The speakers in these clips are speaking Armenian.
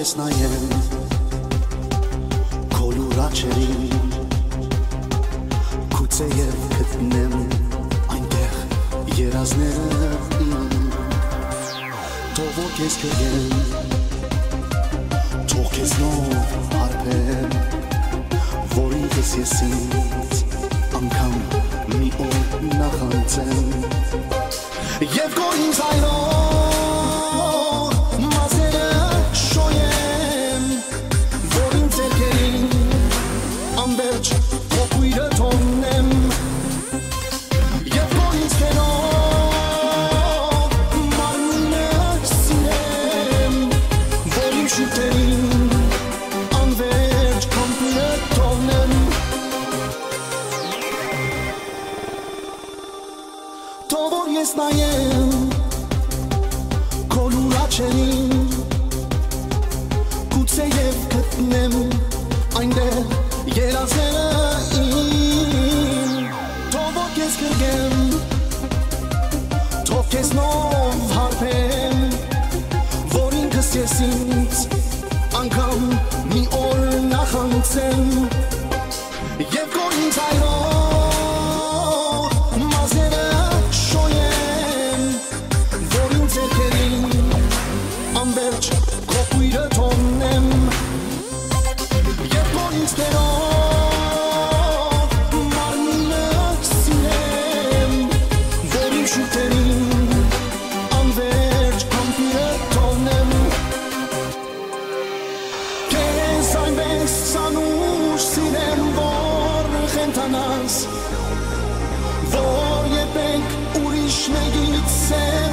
ես նայեմ քո լուրաչերին գուցե եւ գտնեմ այնտեղ երազները թող որ քեզ կգեմ թող քեզ նոր հարբեմ որ ինքս ես ինձ անգամ մի օր նախանցեմ եւ քո ինձ այրող մազերը շոյեմ որ ինձ երկերին անվերջ քո կույրը թողնեմ եւ քո ինձ կերող մարմինը սիրեմ որ իմ շուտերին անվերջ կամպիրը թողնեմ թող որ ես նայեմ քո լուրաչերին գուցե եւ գտնեմ այնտեղ երազները իմ թող որ քեզ կրկեմ թող քեզ նոր հարբեմ որ ինքս ես ինձ անգամ մի օր նախանցեմ եւ քո ինձ այրող մազերը շոյեմ որ ինձ երկերին անվերջ քո կույրը թողնեմ եւ քո ինձ կերող մարմինը սիրեմ որ իմ շուտերին անվերջ կամպիրը թողնեմ քեզ այնպես անուշ սիրեմ որ խենթանաս որ երբեք ուրիշ մեկից սեր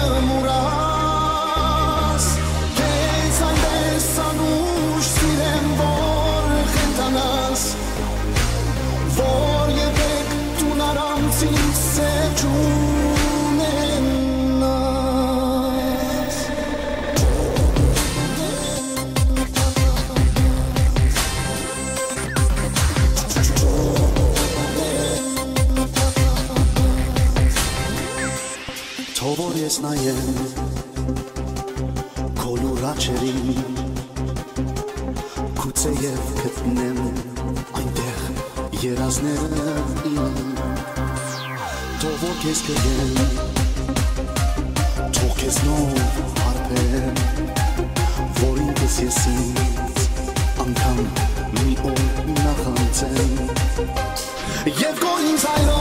չմուրաս քեզ այնպես անուշ սիրեմ որ խենթանաս որ երբեք տուն առանց ինձ սեր չունենաս թող որ ես նայեմ քո լուրաչերին գուցե եւ գտնեմ այնտեղ երազները իմ թող որ քեզ կգեմ թող քեզ նոր հարբեմ որ ինքս ես ինձ անգամ մի օր նախանցեմ եւ քո ինձ այրող